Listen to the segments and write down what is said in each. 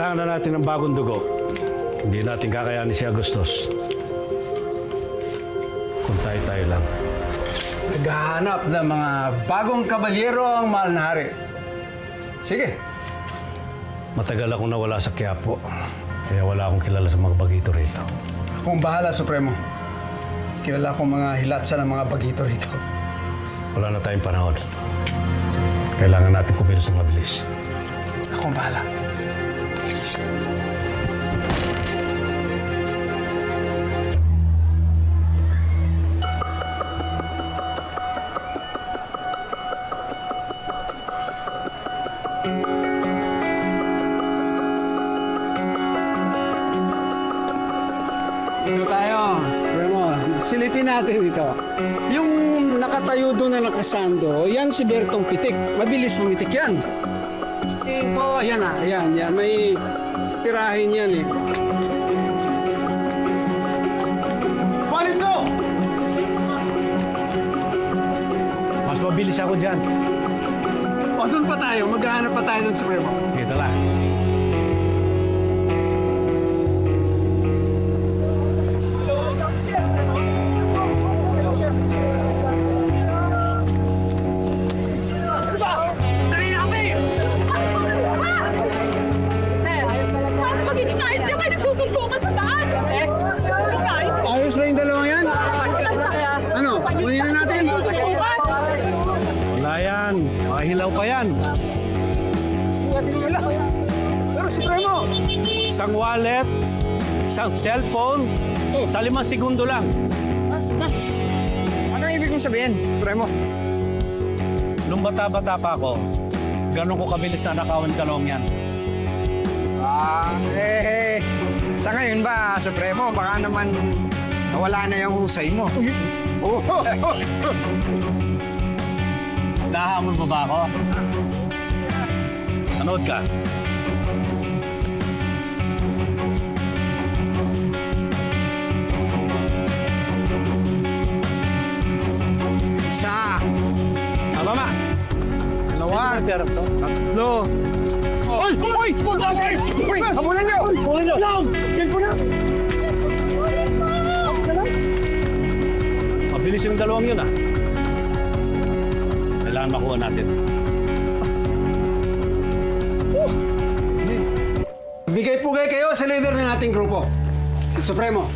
Kailangan na natin ng bagong dugo. Hindi natin kakayanin si Agustos. Kung tayo-tayo lang. Naghahanap ng mga bagong kabalyero ang mahal na hari. Sige. Matagal akong nawala sa Quiapo. Kaya wala akong kilala sa mga bagito rito. Akong bahala, Supremo. Kilala akong mga hilatsa ng mga bagito rito. Wala na tayong panahon. Kailangan natin kumilos ng mabilis. Akong bahala. Dito tayo, Supremo. Silipin natin ito. Yung nakatayo doon na nakasando, yan si Bertong Pitik. Mabilis pumitik yan. Ito, ayan na, ayan. May tirahin yan eh. Balik ko! Mas mabilis ako dyan. O, doon pa tayo. Maghahanap pa tayo doon, Supremo. Dito lang. Ayos ba yung dalawang yan? Ano? Kunin na natin. Wala yan. Makahilaw pa yan. Pero, Supremo! Isang wallet, isang cellphone, sa 5 segundo lang. Anong ibig mong sabihin, Supremo? Nung bata-bata pa ako, ganun ko kabilis na nakawin dalawang yan. Sa ngayon ba, Supremo, baka naman nawala na yung husay mo. Nahamon mo ba ako? Anood ka. Isa, Mama! dalawa, tatlo. Oy! Oy! Uy, hamulan niyo! Pulin nyo! Mabilis yung dalawang yun, ah. Kailangan makuha natin. Bigay-pugay kayo sa leader ng ating grupo, si Supremo.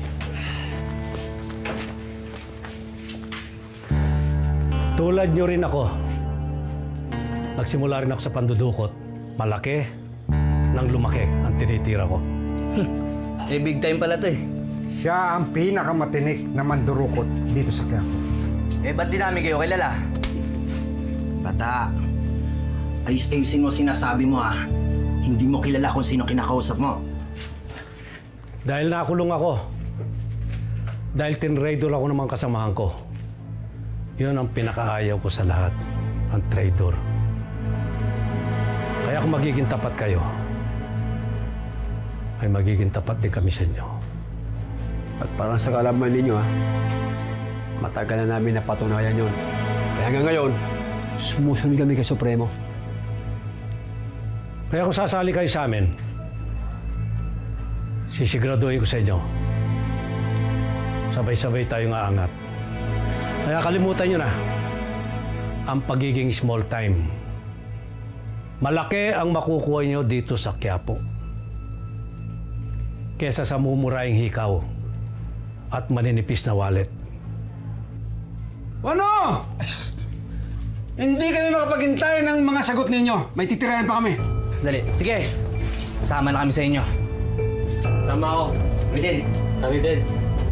Tulad nyo rin ako. Nagsimula rin ako sa pandudukot. Malaki nang lumaki ang tinitira ko. Big time pala to eh. Siya ang pinakamatinik na mandurukot dito sa Quiapo. Ba't di namin kayo kilala? Bata, ayos-ayusin mo sinasabi mo ah. Hindi mo kilala kung sino kinakausap mo. Dahil nakulong ako. Dahil tinraidor ako ng mga kasamahan ko. Yun ang pinakaayaw ko sa lahat. Ang traitor. Kaya kung magiging tapat kayo, ay magiging tapat din kami sa inyo. At parang sa kalaman ninyo, matagal na namin napatunayan yun. Kaya hanggang ngayon, sumusunod kami kay Supremo. Kaya kung sasali kayo sa amin, sisiguraduhin ko sa inyo, sabay-sabay tayong aangat. Kaya kalimutan nyo na ang pagiging small time. Malaki ang makukuha nyo dito sa Quiapo kesa sa mumurahing hikaw at maninipis na wallet. Ano? Hindi kami makapaghintay ng mga sagot ninyo. May titirayan pa kami. Dali, sige. Sama na kami sa inyo. Sama ako. Kami din. Kami din.